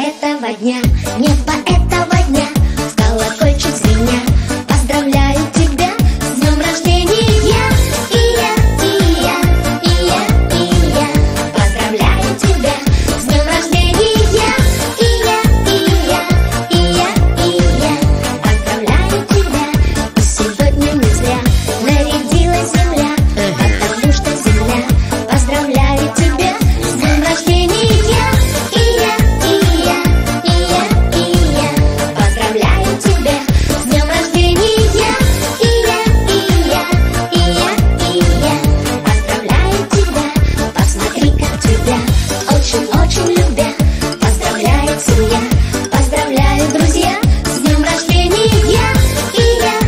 этого дня, небо этого дня, в колокольчик звеня, поздравляю тебя с днем рождения. И я, поздравляю тебя с днем рождения. И я, поздравляю тебя. И сегодня не зря нарядилась земля, потому что земля поздравляет тебя с днем рождения. И я, поздравляю тебя с днем рождения. И я, поздравляю тебя. Посмотри, как тебя очень-очень любя поздравляет семья, поздравляют друзья с днем рождения. И я,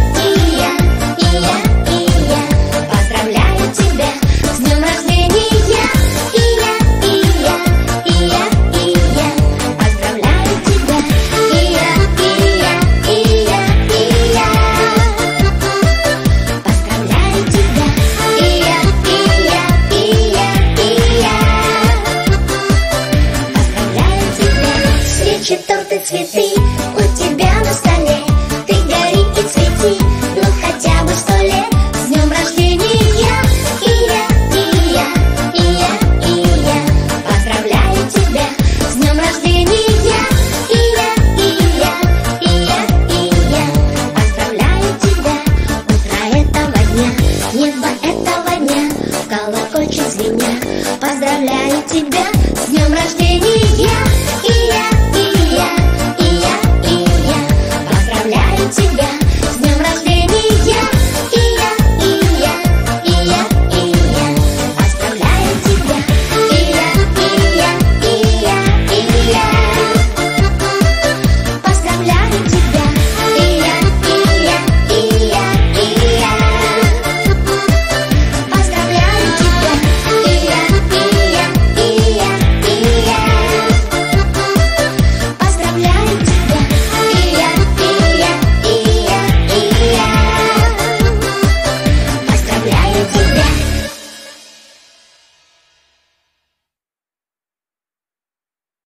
поздравляю тебя с днем рождения. И я, поздравляю тебя. И я, поздравляю тебя. И я, поздравляю тебя. Свечи, торты, цветы,